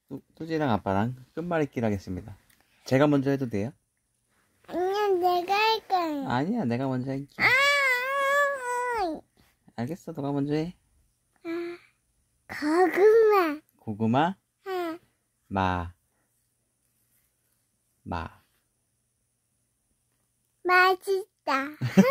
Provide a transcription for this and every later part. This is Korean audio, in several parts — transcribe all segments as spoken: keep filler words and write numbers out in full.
뚜, 뚜지랑 아빠랑 끝말잇기를 하겠습니다. 제가 먼저 해도 돼요? 아니야, 내가 할 거야. 아니야, 내가 먼저 할게. 아, 알겠어, 너가 먼저 해. 아, 고구마. 고구마, 아, 마, 마. 맛있다.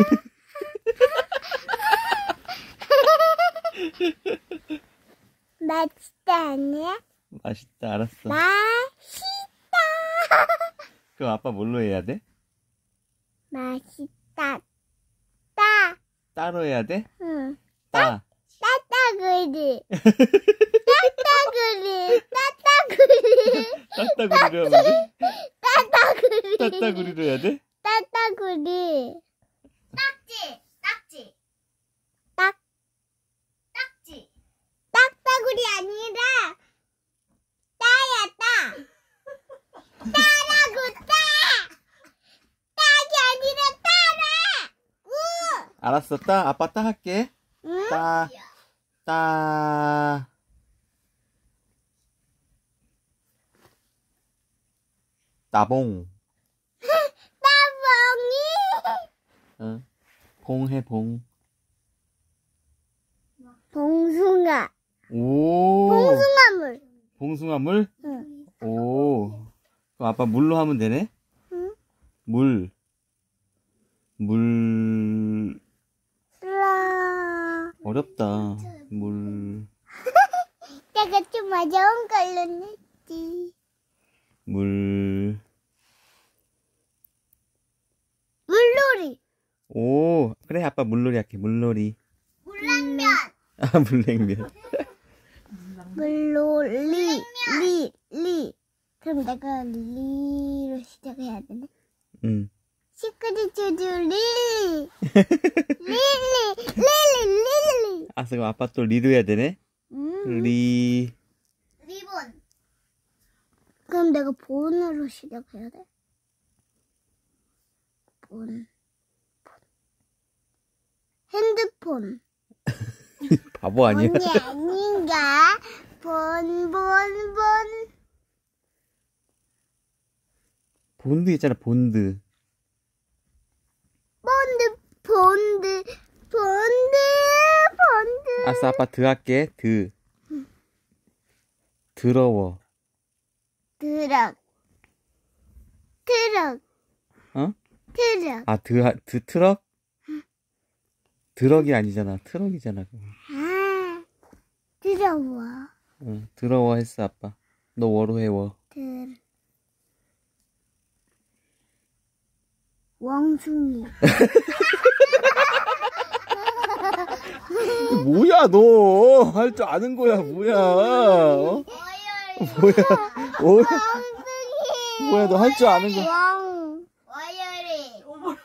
맛있다, 아니야? 맛있다, 알았어. 맛있다. 그럼 아빠 뭘로 해야 돼? 맛있다. 따. 따로 해야 돼? 응. 따. 따따구리. 따따구리. 따따구리. 따따구리로 하면 돼? 따따구리. 따따구리로 해야 돼? 따따구리. 딱지, 딱지, 딱. 딱지. 따따구리 아니라 따야 따. 따라고 따. 따기 아니라 따라. 우. 알았어, 따. 아빠 따 할게. 응? 따, 따. 따봉. 따봉이. 응. 봉해, 봉. 봉숭아. 오. 봉숭아물. 봉숭아물? 응. 오. 그럼 아빠 물로 하면 되네? 응. 물. 물. 슬라. 어렵다. 물. 내가 좀 어려운 걸로 냈지. 물. 물놀이. 오. 그래, 아빠 물놀이 할게. 물놀이. 물냉면. 아, 물냉면. 물놀이. 리. 리. 그럼 내가 리로 시작해야 되네. 응. 시크릿 주주 릴리. 릴리. 릴리. 릴리. 아, 그럼 아빠 또 리도 해야 되네? 음. 리. 리본. 그럼 내가 본으로 시작해야 돼. 본. 핸드폰. 바보 아니야? 본이 아닌가? 본, 본, 본. 본드 있잖아, 본드. 본드, 본드, 본드, 본드. 아싸, 아빠 드 할게. 드. 더러워. 트럭. 트럭. 어? 트럭. 아, 드, 하- 드 트럭? 드럭이 아니잖아. 트럭이잖아. 그거. 아, 더러워. 응, 더러워 했어, 아빠. 너 워로 해, 워. 들. 왕숭이. 뭐야, 너. 할 줄 아는 거야, 뭐야. 어? 월요일. 뭐야. 뭐야, 왕숭이. 뭐야, 너 할 줄 아는 거. 왕. 월요일.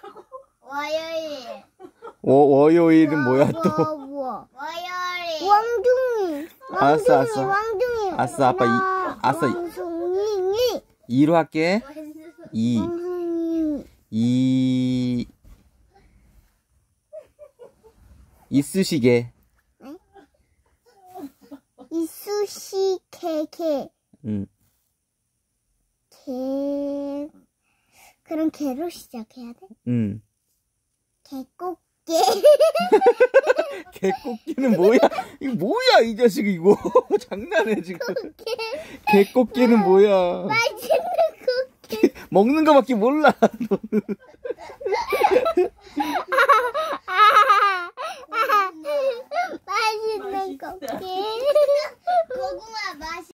월요일. 워, 월요일은 뭐야, 또. 워. 월요일. 왕둥이. 알았어, 왕둥이, 알았어. 왕둥이. 알았어, 아빠 이- 나 알았어, 이- 왕숭이. 이로 할게. 이. 왕숭이. 이. 이쑤시개. 이쑤시 개, 개. 응. 개. 그럼 개로 시작해야 돼? 응. 개꽃게. 개꽃게는 뭐야? 이거 뭐야, 이 자식, 이거. 장난해, 지금. 개꽃게는 뭐야. 맛있는 꽃게. 먹는 거밖에 몰라. 맛있는 꽃게.